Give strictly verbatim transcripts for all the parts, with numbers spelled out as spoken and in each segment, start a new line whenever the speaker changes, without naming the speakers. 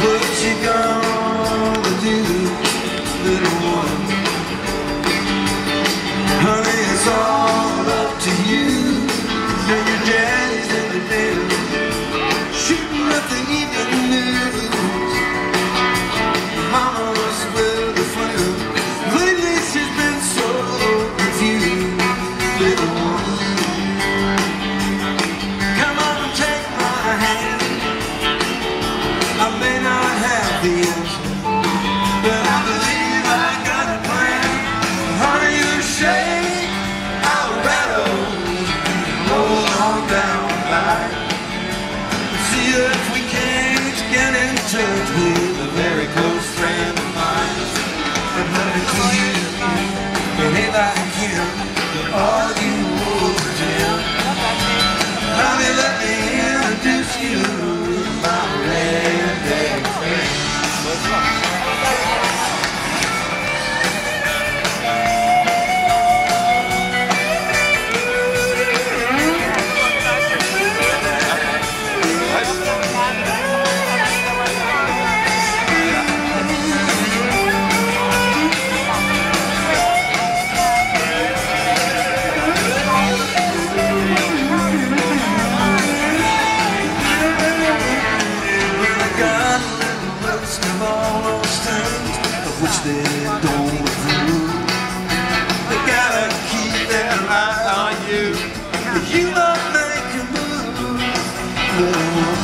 What you gonna do, little one? Honey, it's all up to you. And your daddy's in the bed, shooting up the evening news. Mama's with a friend. Lately she's been so confused, little one. Come on and take my hand. I may not have the answer, but I believe I got a plan. Honey, you shake, I'll rattle, roll on down the line. See if we can't get in touch with a very close friend of mine. But honey, to you, behave like him, you argue over him. Honey, let me introduce you to my red-headed friend. Which they don't approve. They gotta keep their eye on you, but you don't make a move, little one.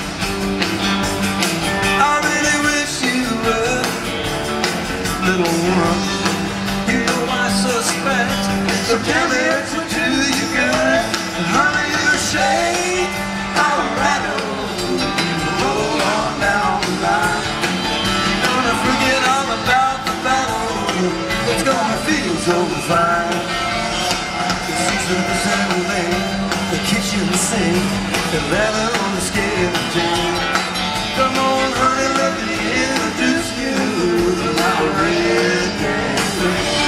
I really wish you would, little one. You know I suspect, so tell me what do you got? Honey, you shake, I'll rattle, roll on down the line. Forget all about the battle. It's gonna feel so fine. The season is in the lane, the kitchen sink, the leather on the scale of jam. Come on, honey, let me introduce you to my red-headed friend.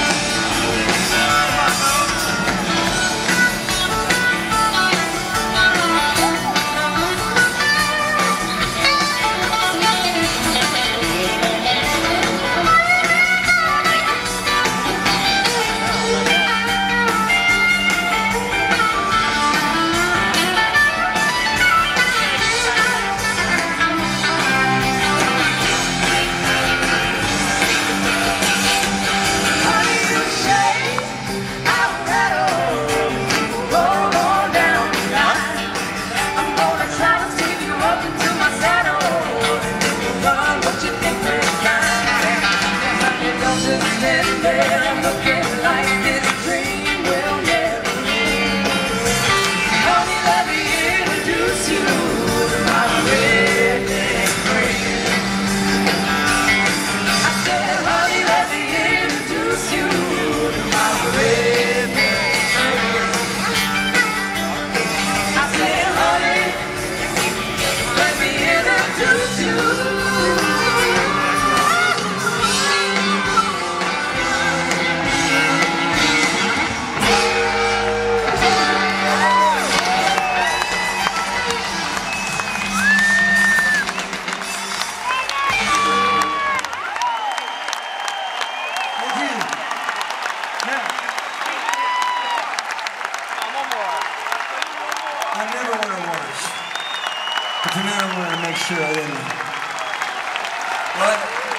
I never want to watch, but tonight I want to make sure I didn't. What?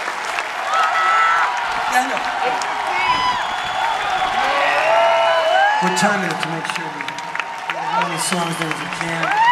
Yeah, no. We're timing it to make sure we get as many songs in as we can.